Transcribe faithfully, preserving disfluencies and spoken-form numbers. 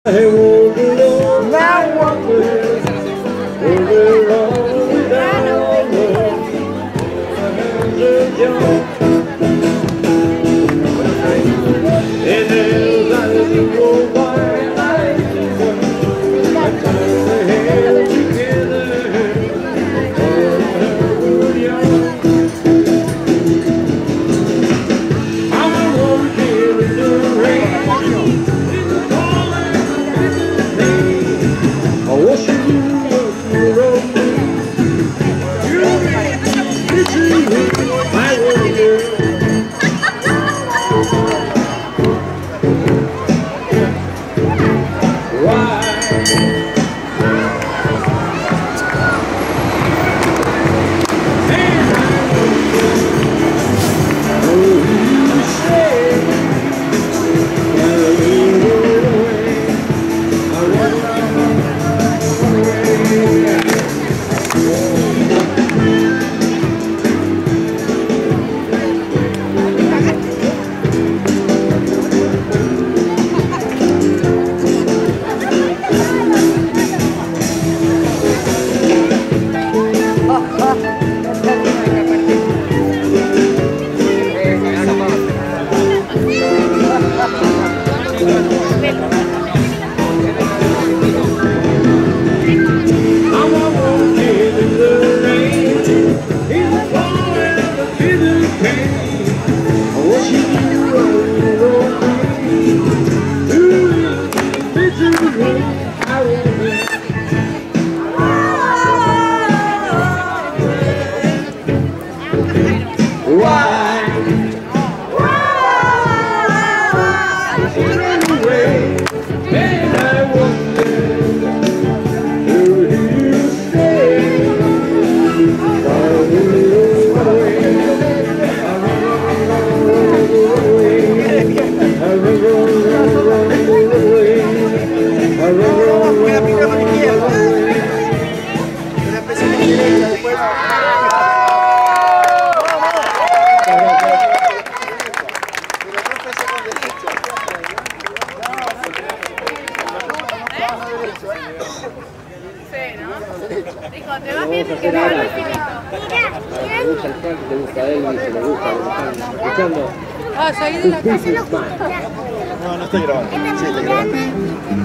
Dijo, te vas bien porque me vuelvo infinito. Mira, te gusta el canto, te gusta Elvis, te gusta lo que están escuchando. Ah, seguí de la casa. No, no estoy grabando. Sí, estoy grabando.